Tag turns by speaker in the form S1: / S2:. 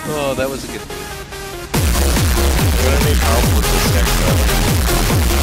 S1: Oh, that was a good move.
S2: I'm gonna need help with this next level.